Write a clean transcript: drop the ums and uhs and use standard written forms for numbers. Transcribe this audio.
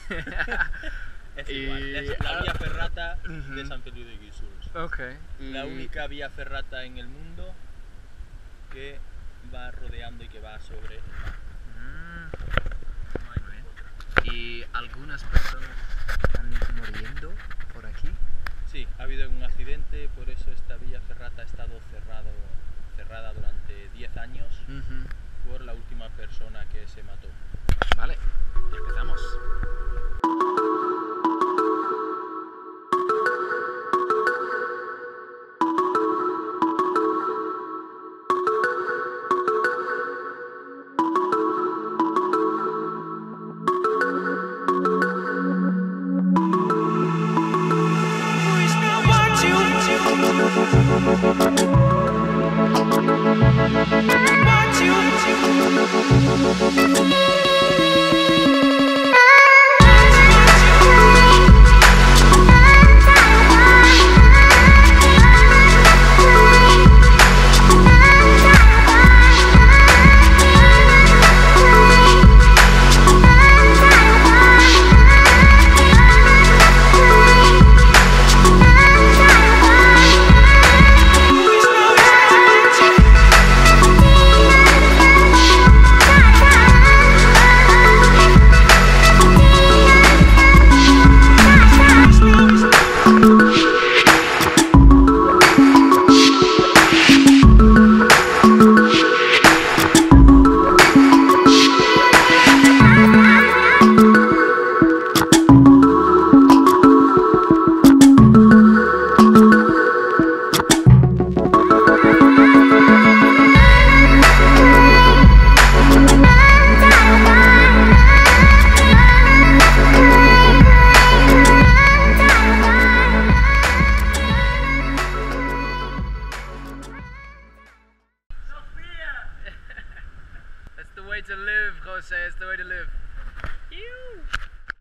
Es igual, es la vía ferrata de Sant Feliu de Guíxols. Ok. La única vía ferrata en el mundo que va rodeando y que va sobre el mar. No hay otra. ¿Y algunas personas están muriendo por aquí? Sí, ha habido un accidente, por eso esta vía ferrata ha estado cerrada durante 10 años por la última persona que se mató. Vale, empezamos. That's the way to live, Jose. It's the way to live. Ew.